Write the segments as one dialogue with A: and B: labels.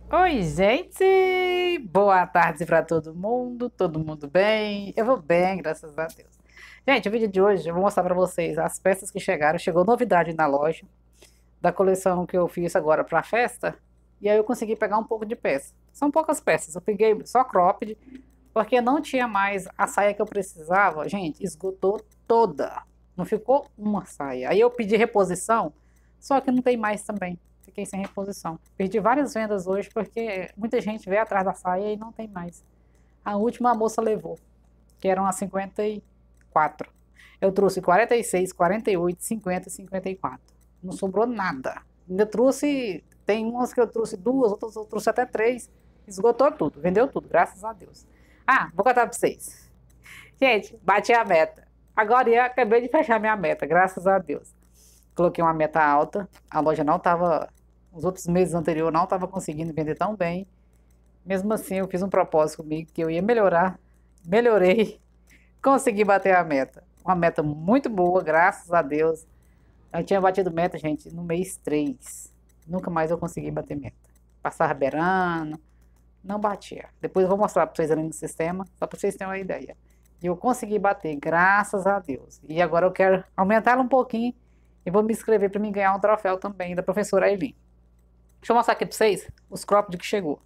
A: Oi, gente! Boa tarde para todo mundo bem? Eu vou bem, graças a Deus. Gente, o vídeo de hoje eu vou mostrar para vocês as peças que chegaram. Chegou novidade na loja da coleção que eu fiz agora para a festa, e aí eu consegui pegar um pouco de peça. São poucas peças, eu peguei só cropped, porque não tinha mais a saia que eu precisava. Gente, esgotou toda, não ficou uma saia. Aí eu pedi reposição, só que não tem mais também. Fiquei sem reposição. Perdi várias vendas hoje porque muita gente veio atrás da saia e não tem mais. A última a moça levou, que eram as 54. Eu trouxe 46, 48, 50 e 54. Não sobrou nada. Ainda trouxe, tem umas que eu trouxe duas, outras eu trouxe até três. Esgotou tudo, vendeu tudo, graças a Deus. Ah, vou contar para vocês. Gente, bati a meta. Agora eu acabei de fechar minha meta, graças a Deus. Coloquei uma meta alta, a loja não estava, os outros meses anteriores não estava conseguindo vender tão bem. Mesmo assim, eu fiz um propósito comigo que eu ia melhorar, melhorei, consegui bater a meta. Uma meta muito boa, graças a Deus. Eu tinha batido meta, gente, no mês 3. Nunca mais eu consegui bater meta. Passava beirando, não batia. Depois eu vou mostrar para vocês ali no sistema, só para vocês terem uma ideia. E eu consegui bater, graças a Deus. E agora eu quero aumentar ela um pouquinho e vou me inscrever para me ganhar um troféu também da professora Aileen. Deixa eu mostrar aqui para vocês os cropped que chegou.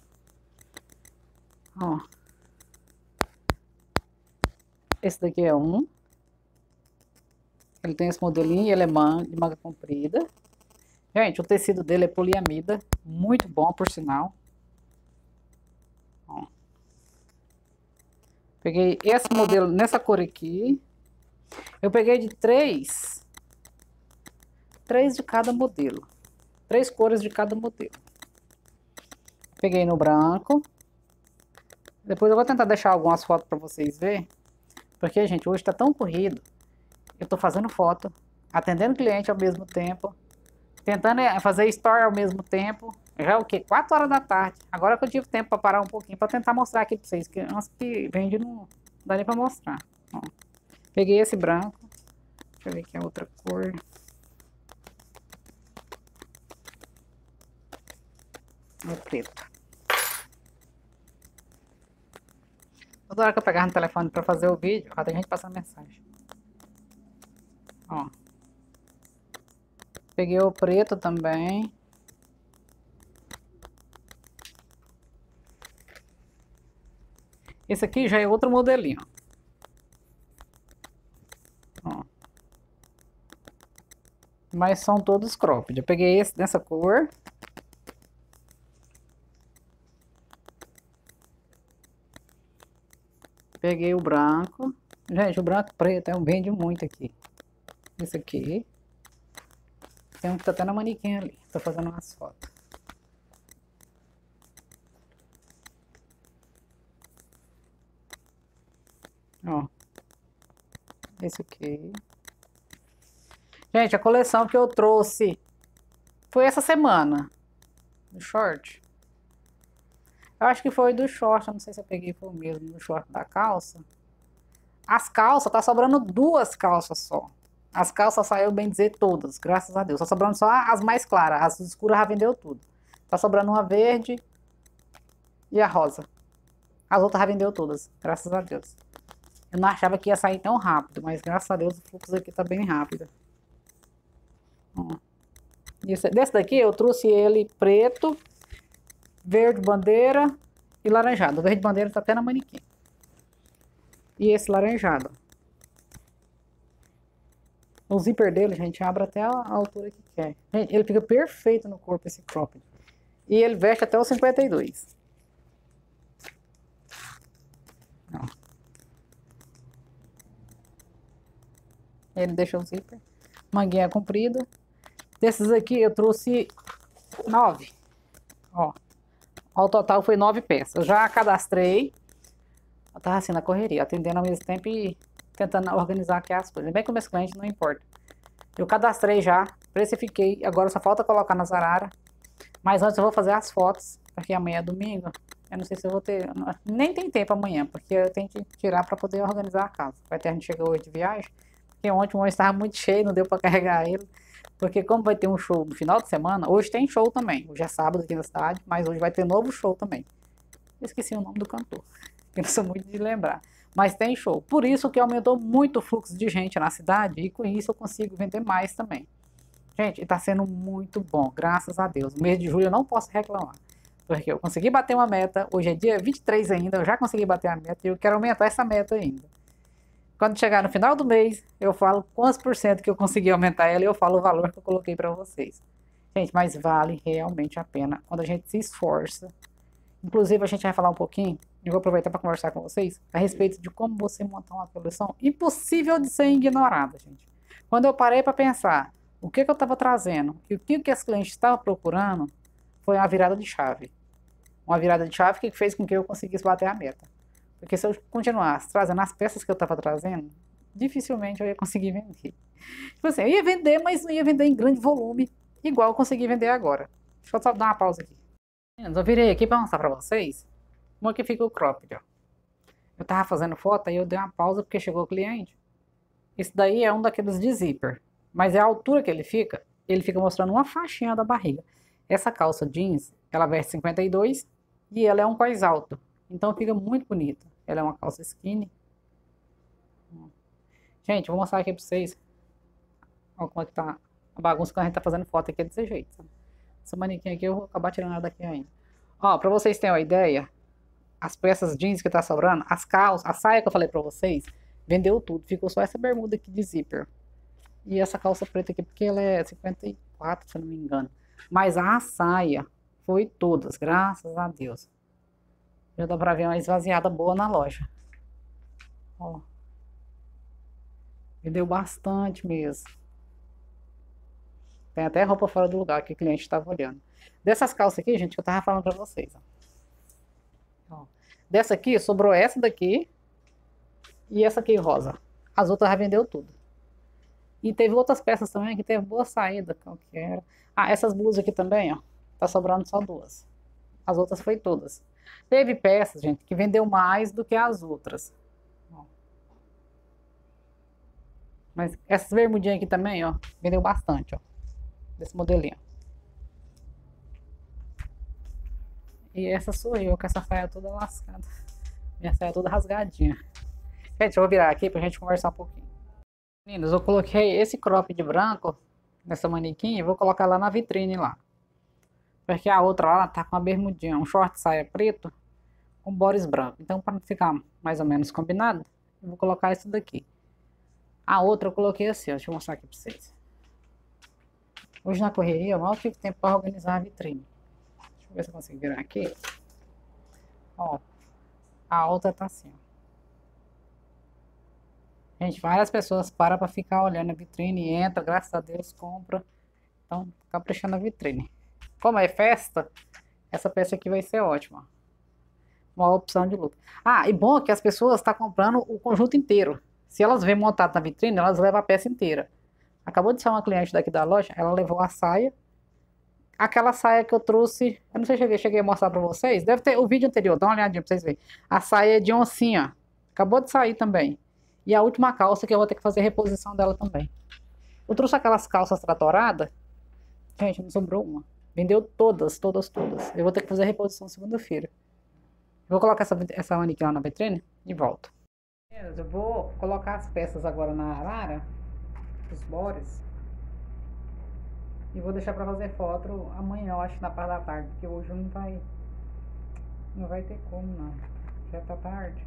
A: Ó. Esse daqui é um. Ele tem esse modelinho, ele é de manga comprida. Gente, o tecido dele é poliamida, muito bom por sinal. Ó. Peguei esse modelo nessa cor aqui. Eu peguei de três de cada modelo. 3 cores de cada modelo. Peguei no branco. Depois eu vou tentar deixar algumas fotos para vocês verem. Porque, gente, hoje tá tão corrido. Eu tô fazendo foto, atendendo cliente ao mesmo tempo, tentando fazer story ao mesmo tempo. Já é o quê? 4 horas da tarde. Agora que eu tive tempo para parar um pouquinho, para tentar mostrar aqui para vocês. Que umas que vende não dá nem para mostrar. Ó. Peguei esse branco. Deixa eu ver aqui a outra cor. É preto. Toda hora que eu pegar no telefone para fazer o vídeo, ó, tem gente passando mensagem. Ó. Peguei o preto também. Esse aqui já é outro modelinho. Ó. Mas são todos cropped. Eu peguei esse dessa cor. Peguei o branco. Gente, o branco preto é um vende muito aqui. Esse aqui. Tem um que tá até na manequim ali. Tô fazendo umas fotos. Ó. Esse aqui. Gente, a coleção que eu trouxe foi essa semana. Do short. Eu acho que foi do short. Eu não sei se eu peguei foi o mesmo. Do short da calça. As calças, tá sobrando 2 calças só. As calças saiu, bem dizer, todas, graças a Deus. Tá sobrando só as mais claras. As escuras já vendeu tudo. Tá sobrando uma verde e a rosa. As outras já vendeu todas, graças a Deus. Eu não achava que ia sair tão rápido, mas graças a Deus o fluxo aqui tá bem rápido. Ó. Desse daqui eu trouxe ele preto, verde bandeira e laranjado. O verde bandeira tá até na manequim. E esse laranjado. O zíper dele, gente, abre até a altura que quer. Gente, ele fica perfeito no corpo, esse cropped. E ele veste até o 52. Ó. Ele deixa o zíper. Manguinha comprida. Desses aqui eu trouxe 9. Ó. Ao total foi 9 peças. Eu já cadastrei. Eu tava assim na correria, atendendo ao mesmo tempo e tentando organizar aqui as coisas. Bem que o meus clientes não importa. Eu cadastrei já, precifiquei, agora só falta colocar nas araras. Mas antes eu vou fazer as fotos, porque amanhã é domingo. Eu não sei se eu vou ter, nem tem tempo amanhã, porque eu tenho que tirar para poder organizar a casa. Vai ter, a gente chegou hoje de viagem, porque ontem o ônibus estava muito cheio, não deu para carregar ele. Porque como vai ter um show no final de semana, hoje tem show também. Hoje é sábado aqui na cidade, mas hoje vai ter novo show também. Eu esqueci o nome do cantor. Eu não sou muito de lembrar. Mas tem show. Por isso que aumentou muito o fluxo de gente na cidade e com isso eu consigo vender mais também. Gente, está sendo muito bom, graças a Deus. O mês de julho eu não posso reclamar. Porque eu consegui bater uma meta, hoje é dia 23 ainda, eu já consegui bater a meta e eu quero aumentar essa meta ainda. Quando chegar no final do mês, eu falo quantos por cento que eu consegui aumentar ela e eu falo o valor que eu coloquei para vocês. Gente, mas vale realmente a pena quando a gente se esforça. Inclusive, a gente vai falar um pouquinho, eu vou aproveitar para conversar com vocês, a respeito de como você montar uma coleção impossível de ser ignorada, gente. Quando eu parei para pensar o que eu estava trazendo e o que as clientes estavam procurando, foi uma virada de chave. Uma virada de chave que fez com que eu conseguisse bater a meta. Porque se eu continuasse trazendo as peças que eu estava trazendo, dificilmente eu ia conseguir vender. Tipo assim, eu ia vender, mas não ia vender em grande volume, igual eu consegui vender agora. Deixa eu só dar uma pausa aqui. Eu virei aqui para mostrar para vocês como é que fica o cropped, ó. Eu tava fazendo foto e eu dei uma pausa porque chegou o cliente. Esse daí é um daqueles de zíper, mas é a altura que ele fica mostrando uma faixinha da barriga. Essa calça jeans, ela veste 52 e ela é um cós alto, então fica muito bonita. Ela é uma calça skinny. Gente, vou mostrar aqui para vocês. Olha como é que tá a bagunça que a gente tá fazendo foto aqui, é desse jeito, sabe? Essa manequim aqui eu vou acabar tirando ela daqui ainda. Ó, pra vocês terem uma ideia, as peças jeans que tá sobrando, as calças, a saia que eu falei pra vocês, vendeu tudo. Ficou só essa bermuda aqui de zíper. E essa calça preta aqui, porque ela é 54, se eu não me engano. Mas a saia foi todas, graças a Deus. Já dá pra ver uma esvaziada boa na loja. Ó. Vendeu bastante mesmo. Tem até roupa fora do lugar que o cliente estava olhando. Dessas calças aqui, gente, que eu tava falando pra vocês. Ó. Dessa aqui, sobrou essa daqui e essa aqui rosa. As outras já vendeu tudo. E teve outras peças também que teve boa saída. Qual que era? Ah, essas blusas aqui também, ó. Tá sobrando só duas. As outras foi todas. Teve peças, gente, que vendeu mais do que as outras. Ó. Mas essas bermudinhas aqui também, ó, vendeu bastante, ó. Desse modelinho. E essa sou eu, com essa saia toda lascada. Minha saia toda rasgadinha. Gente, eu vou virar aqui pra gente conversar um pouquinho. Meninos, eu coloquei esse crop de branco nessa manequim e vou colocar lá na vitrine lá. Porque a outra lá tá com uma bermudinha, um short saia preto com bores branco. Então, para ficar mais ou menos combinado, eu vou colocar isso daqui. A outra eu coloquei assim, ó, deixa eu mostrar aqui pra vocês. Hoje na correria, eu mal tive tempo para organizar a vitrine. Deixa eu ver se eu consigo virar aqui. Ó, a outra tá assim, ó. Gente, várias pessoas param para ficar olhando a vitrine, entra, graças a Deus, compra. Então, caprichando a vitrine. Como é festa, essa peça aqui vai ser ótima. Uma opção de look. Ah, e bom que as pessoas estão comprando o conjunto inteiro. Se elas vêm montado na vitrine, elas levam a peça inteira. Acabou de ser uma cliente daqui da loja, ela levou a saia. Aquela saia que eu trouxe, eu não sei se cheguei a mostrar pra vocês. Deve ter o vídeo anterior, dá uma olhadinha pra vocês verem. A saia é de oncinha. Acabou de sair também. E a última calça que eu vou ter que fazer reposição dela também. Eu trouxe aquelas calças tratoradas. Gente, não sobrou uma. Vendeu todas, todas, todas. Eu vou ter que fazer reposição segunda-feira. Vou colocar essa manequim lá na vitrine e volto. Eu vou colocar as peças agora na arara, os bores. E vou deixar pra fazer foto amanhã, eu acho, na parte da tarde. Porque hoje não vai ter como, não. Já tá tarde.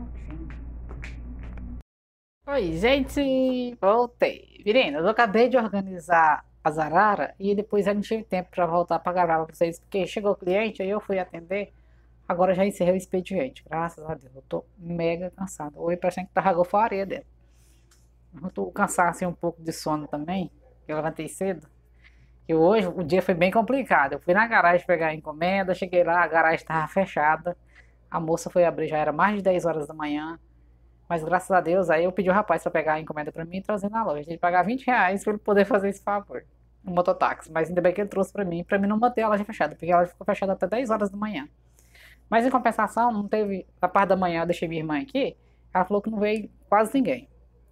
A: prontinho. Oi, gente, voltei. Meninas, eu acabei de organizar as araras e depois eu não tive tempo para voltar para gravar para vocês, porque chegou o cliente, aí eu fui atender. Agora já encerrei o expediente, graças a Deus. Eu tô mega cansada. Hoje parece que tá farinha dela. Eu tô cansada assim um pouco de sono também, que eu levantei cedo. E hoje o dia foi bem complicado. Eu fui na garagem pegar a encomenda, cheguei lá, a garagem estava fechada. A moça foi abrir, já era mais de 10 horas da manhã. Mas graças a Deus, aí eu pedi o rapaz para pegar a encomenda para mim e trazer na loja. Ele pagar R$ 20 para ele poder fazer esse favor. No mototáxi. Mas ainda bem que ele trouxe para mim não manter a loja fechada, porque ela ficou fechada até 10 horas da manhã. Mas em compensação, não teve. A parte da manhã eu deixei minha irmã aqui. Ela falou que não veio quase ninguém.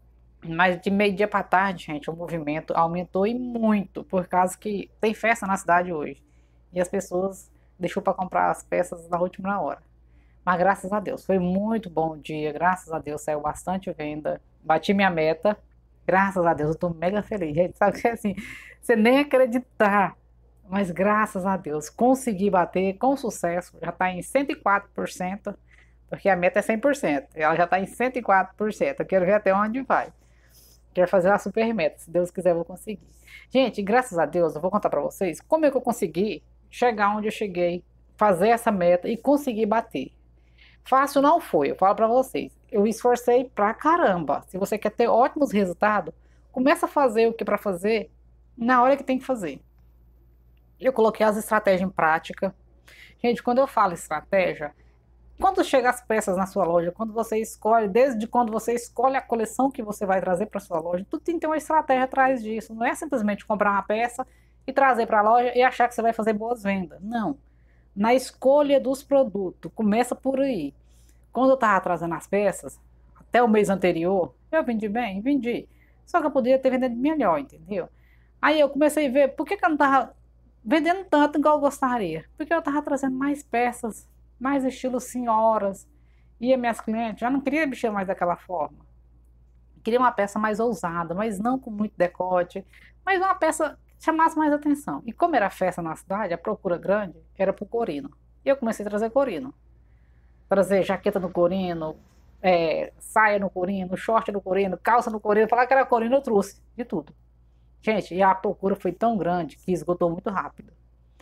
A: Mas de meio-dia para tarde, gente, o movimento aumentou e muito, por causa que tem festa na cidade hoje. E as pessoas deixou para comprar as peças na última hora. Mas graças a Deus, foi muito bom o dia, graças a Deus saiu bastante venda. Bati minha meta, graças a Deus, eu tô mega feliz, gente. Sabe que assim, você nem acreditar, mas graças a Deus, consegui bater com sucesso, já está em 104%, porque a meta é 100%, ela já está em 104%, eu quero ver até onde vai. Quero fazer uma super meta, se Deus quiser eu vou conseguir. Gente, graças a Deus, eu vou contar para vocês como é que eu consegui chegar onde eu cheguei, fazer essa meta e conseguir bater. Fácil não foi, eu falo para vocês. Eu esforcei pra caramba. Se você quer ter ótimos resultados, começa a fazer o que para fazer na hora que tem que fazer. Eu coloquei as estratégias em prática. Gente, quando eu falo estratégia, quando chega as peças na sua loja, quando você escolhe, desde quando você escolhe a coleção que você vai trazer para sua loja, tudo tem que ter uma estratégia atrás disso. Não é simplesmente comprar uma peça e trazer para a loja e achar que você vai fazer boas vendas. Não. Na escolha dos produtos, começa por aí. Quando eu estava trazendo as peças, até o mês anterior, eu vendi bem, vendi. Só que eu poderia ter vendido melhor, entendeu? Aí eu comecei a ver por que eu não estava vendendo tanto igual eu gostaria. Porque eu estava trazendo mais peças, mais estilo senhoras. E as minhas clientes já não queriam mexer mais daquela forma. Queria uma peça mais ousada, mas não com muito decote. Mas uma peça que chamasse mais atenção. E como era festa na cidade, a procura grande era por corino. E eu comecei a trazer corino. Trazer jaqueta no corino, saia no corino, short no corino, calça no corino. Falar que era corino, eu trouxe de tudo. Gente, e a procura foi tão grande que esgotou muito rápido.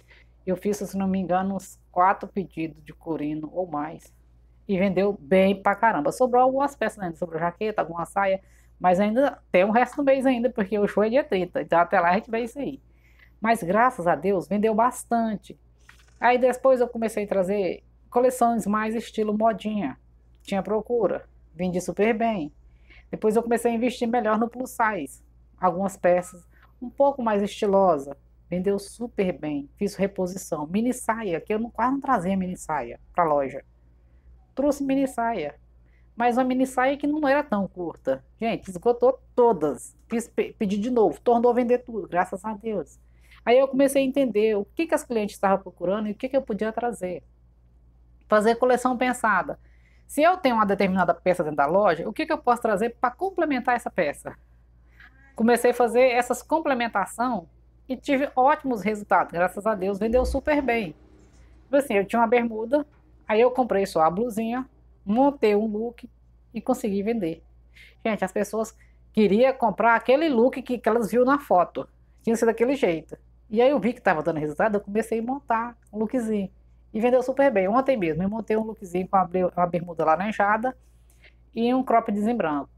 A: Eu fiz, se não me engano, uns 4 pedidos de corino ou mais. E vendeu bem pra caramba. Sobrou algumas peças ainda, sobrou jaqueta, alguma saia. Mas ainda tem o resto do mês ainda, porque o show é dia 30. Então até lá a gente vê isso aí. Mas graças a Deus, vendeu bastante. Aí depois eu comecei a trazer coleções mais estilo modinha. Tinha procura. Vendi super bem. Depois eu comecei a investir melhor no plus size. Algumas peças um pouco mais estilosa. Vendeu super bem. Fiz reposição. Mini saia, que eu quase não trazia mini saia para loja. Trouxe mini saia. Mas uma mini saia que não era tão curta. Gente, esgotou todas. Pedi de novo. Tornou a vender tudo, graças a Deus. Aí eu comecei a entender o que as clientes estavam procurando e o que eu podia trazer. Fazer coleção pensada. Se eu tenho uma determinada peça dentro da loja, o que eu posso trazer para complementar essa peça? Comecei a fazer essas complementação e tive ótimos resultados, graças a Deus, vendeu super bem. Tipo assim, eu tinha uma bermuda, aí eu comprei só a blusinha, montei um look e consegui vender. Gente, as pessoas queriam comprar aquele look que elas viram na foto, tinha que ser daquele jeito. E aí eu vi que estava dando resultado, eu comecei a montar um lookzinho. E vendeu super bem. Ontem mesmo eu montei um lookzinho com uma bermuda laranjada e um croppedzinho branco.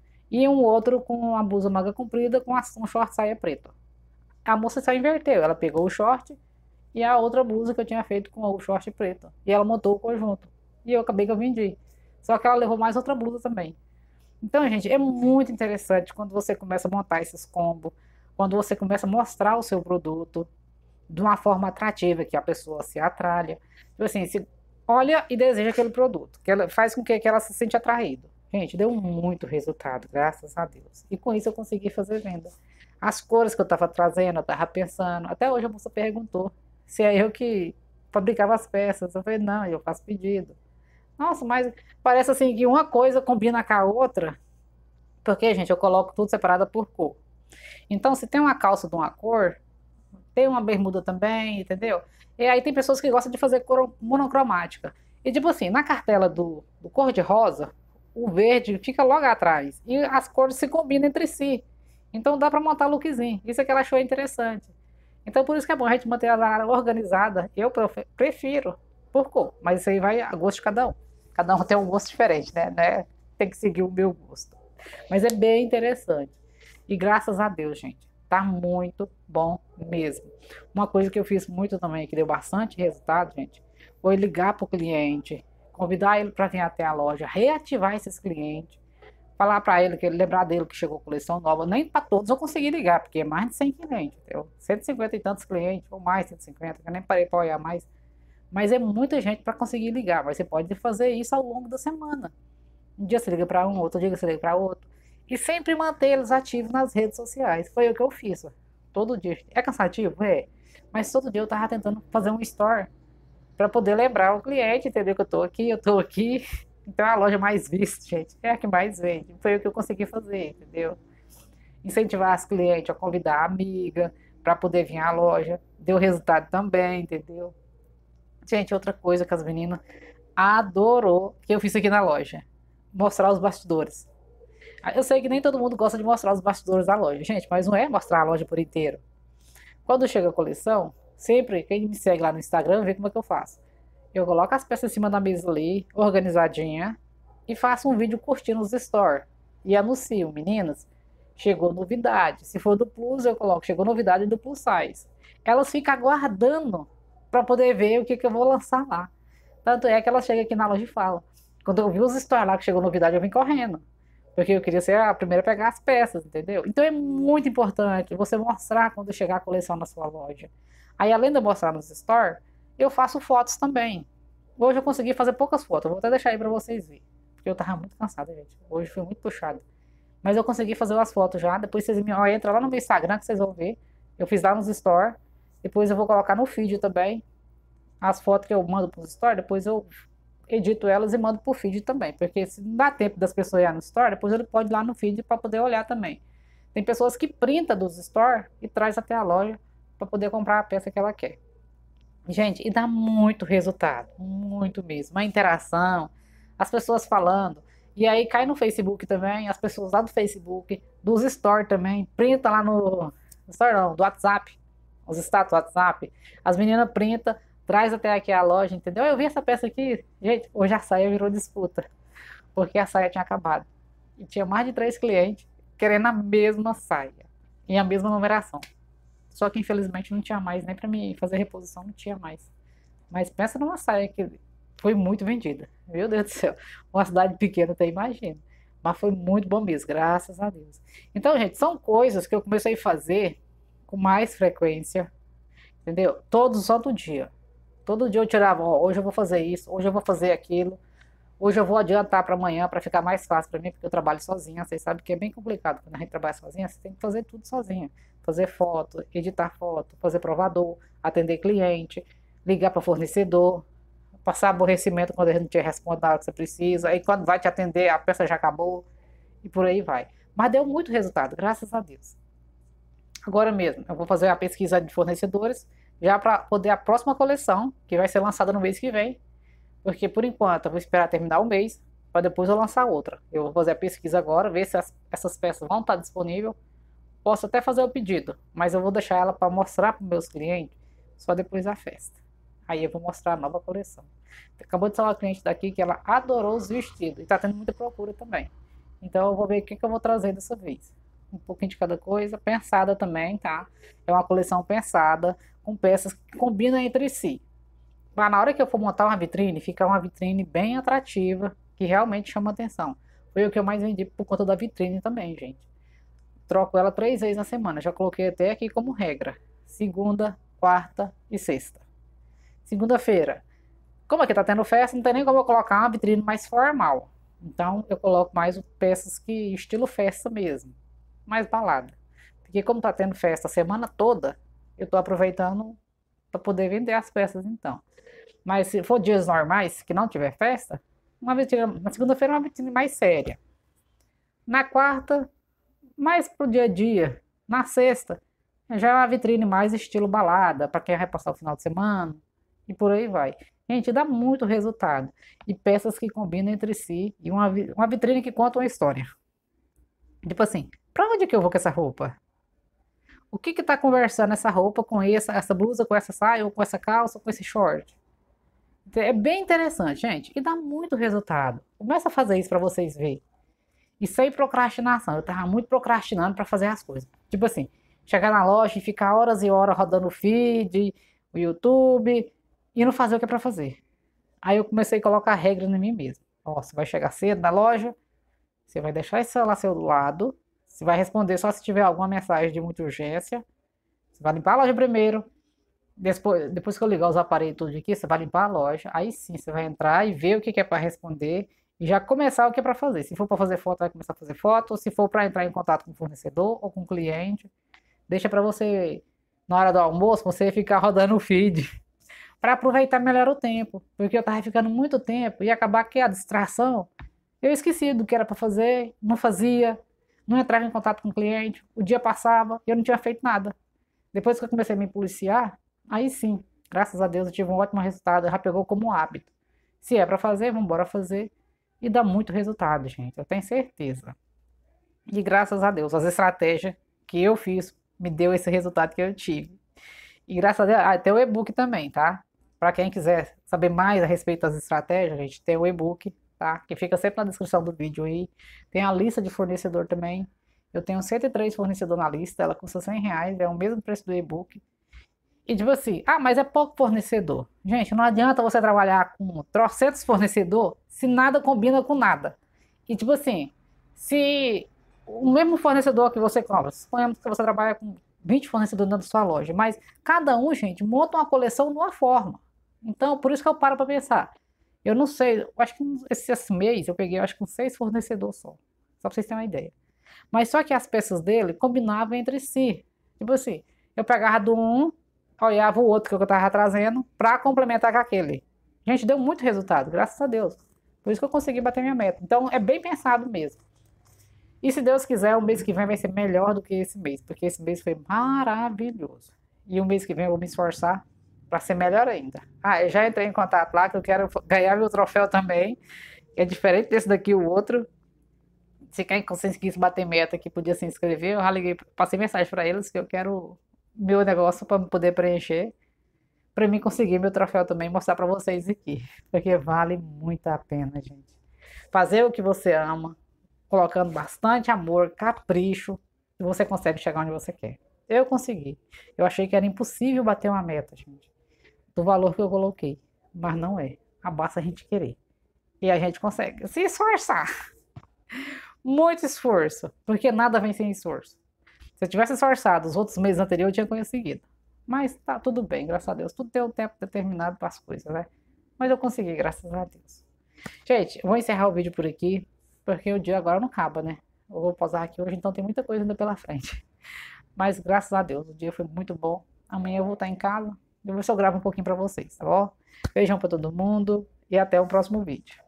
A: E um outro com uma blusa manga comprida com um short saia preto. A moça só inverteu. Ela pegou o short e a outra blusa que eu tinha feito com o short preto. E ela montou o conjunto. E eu acabei que eu vendi. Só que ela levou mais outra blusa também. Então, gente, é muito interessante quando você começa a montar esses combos. Quando você começa a mostrar o seu produto de uma forma atrativa, que a pessoa se atraia. Tipo assim, se olha e deseja aquele produto, que ela faz com que ela se sinta atraída. Gente, deu muito resultado, graças a Deus. E com isso eu consegui fazer venda. As cores que eu estava trazendo, eu estava pensando. Até hoje a moça perguntou se é eu que fabricava as peças. Eu falei, não, eu faço pedido. Nossa, mas parece assim que uma coisa combina com a outra. Porque, gente, eu coloco tudo separado por cor. Então, se tem uma calça de uma cor, tem uma bermuda também, entendeu? E aí tem pessoas que gostam de fazer cor monocromática. E tipo assim, na cartela do cor de rosa, o verde fica logo atrás. E as cores se combinam entre si. Então dá para montar lookzinho. Isso é que ela achou interessante. Então por isso que é bom a gente manter a área organizada. Eu prefiro por cor, mas isso aí vai a gosto de cada um. Cada um tem um gosto diferente, né? Tem que seguir o meu gosto. Mas é bem interessante. E graças a Deus, gente, tá muito bom mesmo. Uma coisa que eu fiz muito também, que deu bastante resultado, gente, foi ligar para o cliente, convidar ele para vir até a loja, reativar esses clientes, falar para ele, que ele lembrar dele que chegou coleção nova. Nem para todos eu consegui ligar, porque é mais de 100 clientes, entendeu? 150 e tantos clientes, ou mais 150, eu nem parei para olhar mais. Mas é muita gente para conseguir ligar, mas você pode fazer isso ao longo da semana. Um dia você liga para um, outro dia você liga para outro. E sempre manter eles ativos nas redes sociais. Foi o que eu fiz, ó. Todo dia. É cansativo? É. Mas todo dia eu tava tentando fazer um store para poder lembrar o cliente, entendeu? Que eu tô aqui. Então é a loja mais vista, gente. É a que mais vende. Foi o que eu consegui fazer, entendeu? Incentivar as clientes a convidar a amiga para poder vir à loja. Deu resultado também, entendeu? Gente, outra coisa que as meninas adorou que eu fiz aqui na loja. Mostrar os bastidores. Eu sei que nem todo mundo gosta de mostrar os bastidores da loja, gente, mas não é mostrar a loja por inteiro. Quando chega a coleção, sempre quem me segue lá no Instagram vê como é que eu faço. Eu coloco as peças em cima da mesa ali, organizadinha, e faço um vídeo curtindo os stories. E anuncio, meninas, chegou novidade. Se for do Plus, eu coloco, chegou novidade do Plus Size. Elas ficam aguardando para poder ver o que eu vou lançar lá. Tanto é que elas chegam aqui na loja e falam. Quando eu vi os stories lá que chegou novidade, eu vim correndo. Porque eu queria ser a primeira a pegar as peças, entendeu? Então é muito importante você mostrar quando chegar a coleção na sua loja. Aí, além de eu mostrar nos stores, eu faço fotos também. Hoje eu consegui fazer poucas fotos, eu vou até deixar aí pra vocês verem. Porque eu tava muito cansada, gente. Hoje foi muito puxado. Mas eu consegui fazer as fotos já. Depois vocês entram lá no meu Instagram que vocês vão ver. Eu fiz lá nos stores. Depois eu vou colocar no feed também. As fotos que eu mando pros stores, depois eu edito elas e mando pro feed também, porque se não dá tempo das pessoas ir no store, depois ele pode ir lá no feed para poder olhar também. Tem pessoas que printa dos store e traz até a loja para poder comprar a peça que ela quer. Gente, e dá muito resultado, muito mesmo. A interação, as pessoas falando, e aí cai no Facebook também, as pessoas lá do Facebook, dos store também, printa lá no store não, do WhatsApp, os status do WhatsApp, as meninas printam, traz até aqui a loja, entendeu? Eu vi essa peça aqui, gente, hoje a saia virou disputa, porque a saia tinha acabado. E tinha mais de 3 clientes querendo a mesma saia, e a mesma numeração. Só que infelizmente não tinha mais, nem para mim fazer reposição não tinha mais. Mas pensa numa saia que foi muito vendida. Meu Deus do céu, uma cidade pequena até imagina. Mas foi muito bom mesmo, graças a Deus. Então, gente, são coisas que eu comecei a fazer com mais frequência, entendeu? Todo santo dia. Todo dia eu tirava, ó, hoje eu vou fazer isso, hoje eu vou fazer aquilo, hoje eu vou adiantar para amanhã para ficar mais fácil para mim, porque eu trabalho sozinha. Vocês sabem que é bem complicado quando a gente trabalha sozinha, você tem que fazer tudo sozinha. Fazer foto, editar foto, fazer provador, atender cliente, ligar para fornecedor, passar aborrecimento quando a gente não te responde na hora que você precisa, aí quando vai te atender a peça já acabou e por aí vai. Mas deu muito resultado, graças a Deus. Agora mesmo, eu vou fazer a pesquisa de fornecedores já para poder a próxima coleção, que vai ser lançada no mês que vem, porque por enquanto eu vou esperar terminar o mês, para depois eu lançar outra. Eu vou fazer a pesquisa agora, ver se essas peças vão estar disponíveis. Posso até fazer o pedido, mas eu vou deixar ela para mostrar para os meus clientes só depois da festa. Aí eu vou mostrar a nova coleção. Acabou de sair uma cliente daqui que ela adorou os vestidos e está tendo muita procura também. Então eu vou ver o que eu vou trazer dessa vez. Um pouquinho de cada coisa, pensada também, tá? É uma coleção pensada, com peças que combinam entre si. Mas na hora que eu for montar uma vitrine, fica uma vitrine bem atrativa, que realmente chama atenção. Foi o que eu mais vendi por conta da vitrine também, gente. Troco ela 3 vezes na semana, já coloquei até aqui como regra. Segunda, quarta e sexta. Segunda-feira, como aqui tá tendo festa, não tem nem como eu colocar uma vitrine mais formal. Então eu coloco mais peças que estilo festa mesmo, mais balada. Porque como tá tendo festa a semana toda, eu tô aproveitando para poder vender as peças então. Mas se for dias normais, que não tiver festa, uma vitrine, na segunda-feira uma vitrine mais séria. Na quarta, mais pro dia a dia. Na sexta, já é uma vitrine mais estilo balada, para quem vai passar o final de semana, e por aí vai. Gente, dá muito resultado. E peças que combinam entre si e uma vitrine que conta uma história. Tipo assim, pra onde que eu vou com essa roupa? O que que tá conversando essa roupa com essa blusa, com essa saia, ou com essa calça, ou com esse short? É bem interessante, gente, e dá muito resultado. Começa a fazer isso para vocês verem. E sem procrastinação. Eu tava muito procrastinando para fazer as coisas. Tipo assim, chegar na loja e ficar horas e horas rodando o feed, o YouTube, e não fazer o que é para fazer. Aí eu comecei a colocar regras em mim mesmo. Ó, você vai chegar cedo na loja, você vai deixar esse celular seu do lado, você vai responder só se tiver alguma mensagem de muita urgência, você vai limpar a loja primeiro, depois que eu ligar os aparelhos tudo aqui, você vai limpar a loja. Aí sim, você vai entrar e ver o que é para responder e já começar o que é para fazer. Se for para fazer foto, vai começar a fazer foto. Ou se for para entrar em contato com o fornecedor ou com o cliente, deixa para você, na hora do almoço, você ficar rodando o feed para aproveitar melhor o tempo. Porque eu tava ficando muito tempo e acabar que a distração, eu esqueci do que era para fazer, não fazia, não entrava em contato com o cliente, o dia passava e eu não tinha feito nada. Depois que eu comecei a me policiar, aí sim, graças a Deus eu tive um ótimo resultado, já pegou como um hábito. Se é para fazer, vamos embora fazer. E dá muito resultado, gente, eu tenho certeza. E graças a Deus, as estratégias que eu fiz me deu esse resultado que eu tive. E graças a Deus, tem o e-book também, tá? Para quem quiser saber mais a respeito das estratégias, a gente tem o e-book, tá? Que fica sempre na descrição do vídeo aí. Tem a lista de fornecedor também. Eu tenho 103 fornecedores na lista, ela custa R$ 100, é o mesmo preço do e-book. E tipo assim, mas é pouco fornecedor. Gente, não adianta você trabalhar com trocentos fornecedor se nada combina com nada. E tipo assim, se o mesmo fornecedor que você compra, suponhamos que você trabalha com 20 fornecedores dentro da sua loja, mas cada um, gente, monta uma coleção de uma forma. Então, por isso que eu paro para pensar. Eu não sei, eu acho que esse mês eu peguei, eu acho que uns 6 fornecedores só. Só para vocês terem uma ideia. Mas só que as peças dele combinavam entre si. Tipo assim, eu pegava do um, olhava o outro que eu estava trazendo para complementar com aquele. Gente, deu muito resultado, graças a Deus. Por isso que eu consegui bater minha meta. Então, é bem pensado mesmo. E se Deus quiser, o mês que vem vai ser melhor do que esse mês, porque esse mês foi maravilhoso. E o mês que vem eu vou me esforçar para ser melhor ainda. Eu já entrei em contato lá que eu quero ganhar meu troféu também. É diferente desse daqui, o outro. Se quem conseguisse bater meta que podia se inscrever, eu já liguei, passei mensagem para eles que eu quero meu negócio para poder preencher, para mim conseguir meu troféu também, mostrar para vocês aqui, porque vale muito a pena, gente. Fazer o que você ama, colocando bastante amor, capricho, e você consegue chegar onde você quer. Eu consegui. Eu achei que era impossível bater uma meta, gente, do valor que eu coloquei, mas não é. Basta a gente querer. E a gente consegue se esforçar. Muito esforço, porque nada vem sem esforço. Se eu tivesse esforçado os outros meses anteriores, eu tinha conseguido. Mas tá tudo bem, graças a Deus. Tudo tem um tempo determinado para as coisas, né? Mas eu consegui, graças a Deus. Gente, eu vou encerrar o vídeo por aqui, porque o dia agora não acaba, né? Eu vou pausar aqui hoje, então tem muita coisa ainda pela frente. Mas graças a Deus, o dia foi muito bom. Amanhã eu vou estar em casa. Eu vou ver se eu gravo um pouquinho para vocês, tá bom? Beijão para todo mundo e até o próximo vídeo.